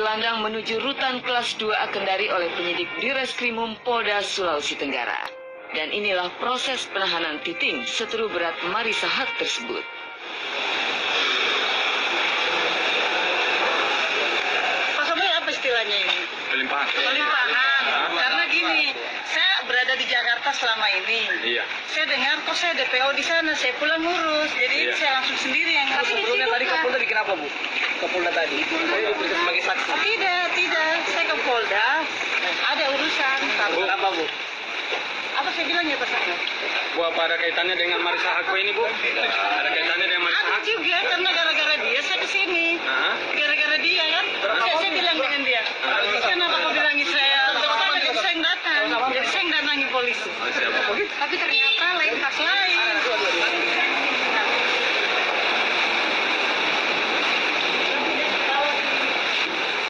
bergelandang menuju rutan kelas 2A Kendari oleh penyidik Direskrimum Polda Sulawesi Tenggara. Dan inilah proses penahanan Titing, seteru berat Marisa Haq tersebut. Apa istilahnya ini? Pelimpahan. Karena gini, saya berada di Jakarta selama ini. Iya. Saya dengar kok saya DPO di sana, saya pulang ngurus. Jadi saya langsung sendiri yang ngurus. Sebelumnya tadi ke Polda bikin apa, Bu? Ke Polda tadi? Saya diperiksa sebagai saksi. Tidak. Saya ke Polda. Ada urusan. Apa, Bu? Apa saya bilang ya Pak Sana? Bu, apa ada kaitannya dengan Marisa Haq ini, Bu? Ada kaitannya dengan Marisa Ada Haq? juga, karena gara-gara dia saya kesini. Gara-gara dia kan. Saya